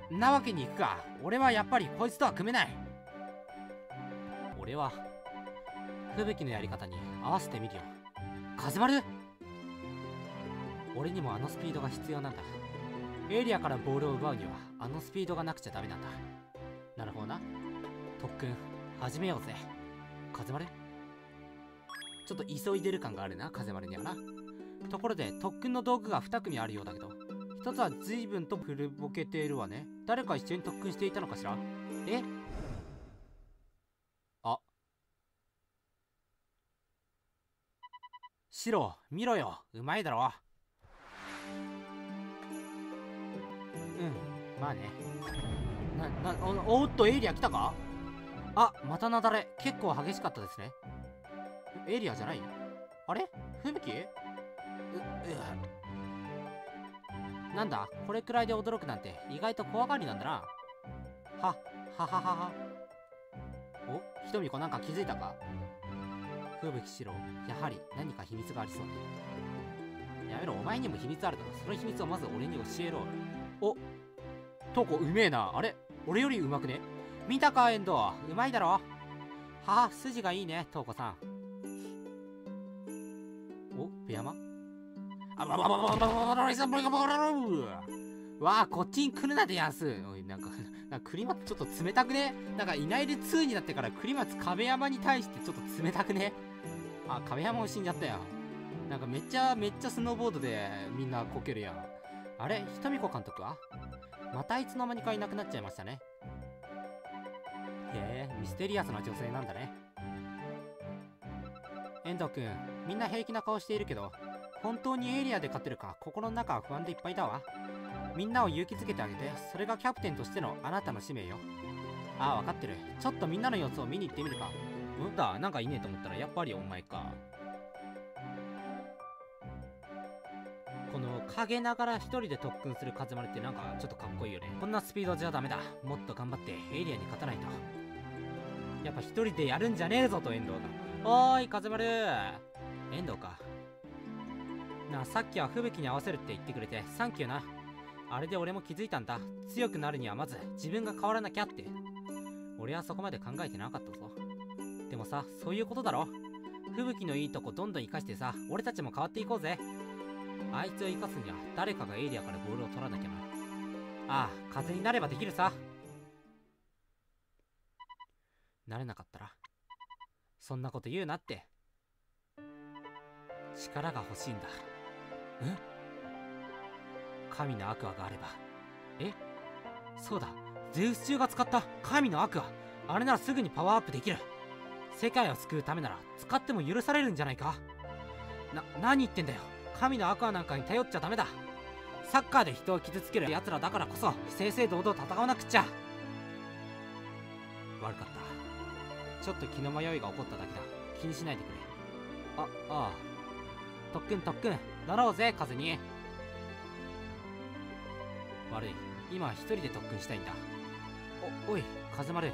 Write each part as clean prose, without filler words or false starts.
なわけにいくか。俺はやっぱりこいつとは組めない。俺は吹雪のやり方に合わせてみるよ。風丸、俺にもあのスピードが必要なんだ。エリアからボールを奪うにはあのスピードがなくちゃダメなんだ。なるほどな。特訓始めようぜ。風丸、ちょっと急いでる感があるな、風丸にはな。ところで特訓の道具が2組あるようだけど、一つは随分と古ぼけているわね。誰か一緒に特訓していたのかしら。え、あ、シロ見ろよ、うまいだろ。うん、まあね。おっと、エイリア来たか。あ、また雪崩、結構激しかったですね。エイリアじゃない？あれ、吹雪？なんだ、これくらいで驚くなんて意外と怖がりなんだな。ははは。お、ひとみこなんか気づいたか。風吹四郎、やはり何か秘密がありそうね。やめろ、お前にも秘密あるだろ。その秘密をまず俺に教えろ。お、トコうめえな。あれ、俺よりうまくね。見たか、エンド、うまいだろ。はは、筋がいいね、トウコさん。お、ペヤマ、わあ、こっちに来るなでやんす。おい、なんかクリマツちょっと冷たくね。なんかいないで2になってからクリマツ壁山に対してちょっと冷たくね。あ、壁山も死んじゃったよ。なんかめっちゃスノーボードでみんなこけるやん。あれ、ひとみこ監督はまたいつの間にかいなくなっちゃいましたね。へえ、ミステリアスな女性なんだね。遠藤くん、みんな平気な顔しているけど、本当にエリアで勝てるか心の中は不安でいっぱいだわ。みんなを勇気づけてあげて、それがキャプテンとしてのあなたの使命よ。ああ、分かってる。ちょっとみんなの様子を見に行ってみるか。うんだ、なんかいねえと思ったらやっぱりお前か。この陰ながら一人で特訓する風丸ってなんかちょっとかっこいいよね。こんなスピードじゃダメだ。もっと頑張ってエリアに勝たないと。やっぱ一人でやるんじゃねえぞと遠藤が。おーい風丸。遠藤かな。さっきは吹雪に合わせるって言ってくれてサンキューな。あれで俺も気づいたんだ。強くなるにはまず自分が変わらなきゃって。俺はそこまで考えてなかったぞ。でもさ、そういうことだろ。吹雪のいいとこどんどん生かしてさ、俺たちも変わっていこうぜ。あいつを生かすには誰かがエイリアからボールを取らなきゃな。ああ、風になればできるさ。なれなかったらそんなこと言うなって。力が欲しいんだ。神のアクアがあれば。そうだ、ゼウス中が使った神のアクア。あれならすぐにパワーアップできる。世界を救うためなら使っても許されるんじゃないか。何言ってんだよ。神のアクアなんかに頼っちゃダメだ。サッカーで人を傷つける奴らだからこそ正々堂々戦わなくっちゃ。悪かった。ちょっと気の迷いが起こっただけだ。気にしないでくれ。ああ、特訓乗ろうぜ風に。悪い、今は一人で特訓したいんだ。おい風丸。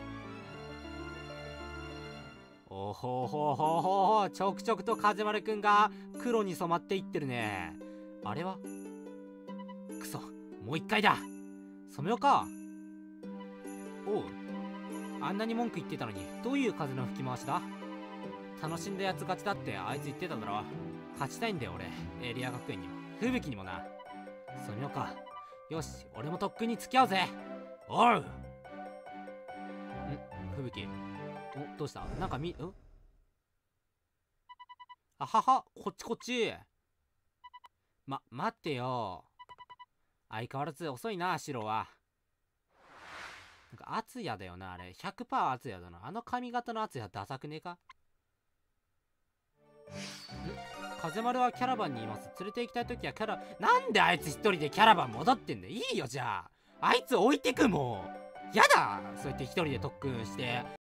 おほほほほほ、ちょくちょくと風丸くんが黒に染まっていってるね。あれはクソ、もう一回だ。染めようか。おう、あんなに文句言ってたのにどういう風の吹き回しだ。楽しんだやつ勝ちだってあいつ言ってただろ。勝ちたいんだよ俺、エリア学園にも吹雪にもな。染めようか。よし、俺も特訓に付き合うぜ。おう。吹雪、どうした。なんかあはは、こっち。待ってよ。相変わらず遅いな、シロは。なんか敦也だよな、あれ。100% 敦也だな。あの髪型の敦也ダサくねえか。風丸はキャラバンにいます。連れて行きたいときはなんであいつ一人でキャラバン戻ってんだよ。いいよ、じゃあ。あいつ置いてくもん。やだ、そうやって一人で特訓して。